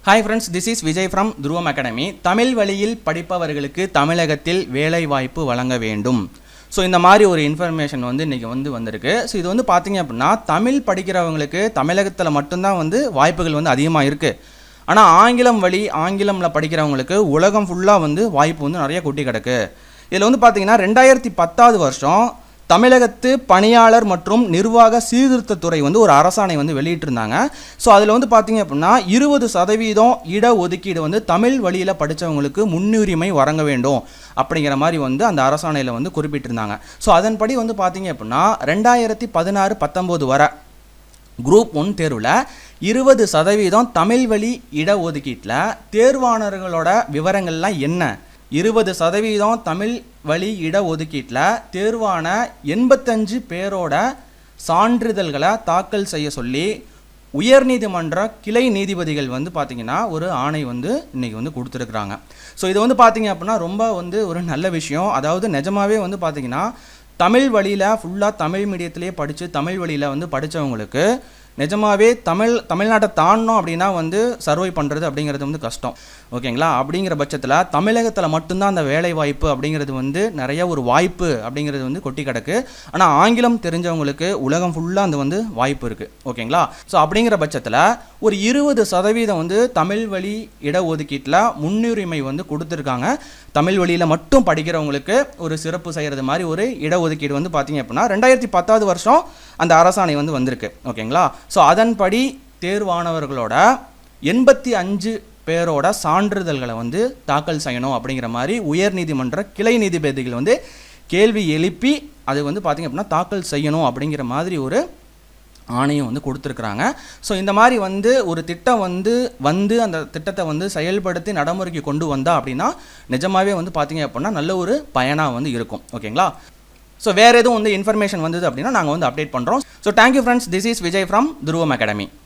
Hi friends, this is Vijay from Dhruvam Academy. Tamil வழியில் படிப்பவர்களுக்கு தமிழகத்தில் வேலை வாய்ப்பு வழங்க வேண்டும். ஸோ இந்த மாதிரி ஒரு இன்ஃபர்மேஷன் வந்து இன்றைக்கி வந்திருக்கு. ஸோ இது வந்து பார்த்தீங்க அப்படின்னா தமிழ் படிக்கிறவங்களுக்கு தமிழகத்தில் மட்டும்தான் வாய்ப்புகள் அதிகமாக இருக்குது. ஆனால் ஆங்கிலமில் படிக்கிறவங்களுக்கு உலகம் ஃபுல்லாக வாய்ப்பு நிறைய கொட்டி கிடக்கு. இதில் பார்த்தீங்கன்னா 2010 வருஷம் தமிழகத்து பணியாளர் மற்றும் நிர்வாக சீர்திருத்தத்துறை ஒரு அரசாணை வெளியிட்டிருந்தாங்க. ஸோ அதில் பார்த்தீங்க அப்படின்னா 20% இடஒதுக்கீடு தமிழ் வழியில் படித்தவங்களுக்கு முன்னுரிமை வழங்க வேண்டும் அப்படிங்கிற மாதிரி அந்த அரசாணையில் குறிப்பிட்டிருந்தாங்க. ஸோ அதன்படி பார்த்தீங்க அப்படின்னா 2016-19 வர குரூப் 1 தேர்வில் 20% தமிழ் வழி இடஒதுக்கீட்டில் தேர்வாளர்களோட விவரங்கள்லாம் என்ன? 20% தமிழ் வழி இடஒதுக்கீட்டில் தேர்வான 85 பேரோட சான்றிதழ்களை தாக்கல் செய்ய சொல்லி உயர்நீதிமன்ற கிளை நீதிபதிகள் பார்த்தீங்கன்னா ஒரு ஆணை இன்றைக்கி கொடுத்துருக்குறாங்க. ஸோ இது பார்த்தீங்க அப்படின்னா ரொம்ப ஒரு நல்ல விஷயம். அதாவது நிஜமாகவே பார்த்தீங்கன்னா தமிழ் வழியில் ஃபுல்லாக தமிழ் மீடியத்திலே படித்து தமிழ் வழியில் படித்தவங்களுக்கு நிஜமாகவே தமிழ்நாட்டை தாண்டணும் அப்படின்னா சர்வை பண்ணுறது அப்படிங்கிறது கஷ்டம். ஓகேங்களா? அப்படிங்கிற பட்சத்தில் தமிழகத்தில் மட்டும்தான் அந்த வேலை வாய்ப்பு அப்படிங்கிறது நிறைய ஒரு வாய்ப்பு அப்படிங்கிறது கொட்டி கிடக்கு. ஆனால் ஆங்கிலம் தெரிஞ்சவங்களுக்கு உலகம் ஃபுல்லாக அந்த வாய்ப்பு இருக்குது. ஓகேங்களா? ஸோ அப்படிங்கிற பட்சத்தில் ஒரு 20% தமிழ் வழி இடஒதுக்கீட்டில் முன்னுரிமை கொடுத்துருக்காங்க. தமிழ் வழியில் மட்டும் படிக்கிறவங்களுக்கு ஒரு சிறப்பு செய்கிறது மாதிரி ஒரு இடஒதுக்கீடு பார்த்தீங்க அப்படின்னா 2010 வருஷம் அந்த அரசாணை வந்திருக்கு. ஓகேங்களா? ஸோ அதன்படி தேர்வானவர்களோட 85 பேரோட சான்றிதழ்களை தாக்கல் செய்யணும் அப்படிங்கிற மாதிரி உயர்நீதிமன்ற கிளை நீதிபதிகள் கேள்வி எழுப்பி அது பார்த்தீங்க அப்படின்னா தாக்கல் செய்யணும் அப்படிங்கிற மாதிரி ஒரு ஆணையம் கொடுத்துருக்குறாங்க. ஸோ இந்த மாதிரி ஒரு திட்டம் அந்த திட்டத்தை செயல்படுத்தி நடைமுறைக்கு கொண்டு வந்தா அப்படின்னா நிஜமாகவே பார்த்தீங்க அப்படின்னா நல்ல ஒரு பயனாக இருக்கும். ஓகேங்களா? ஸோ வேறு எதுவும் இன்ஃபர்மேஷன் வந்தது அப்படின்னா நாங்கள் அப்டேட் பண்ணுறோம். So thank you friends, this is Vijay from Dhruvam academy.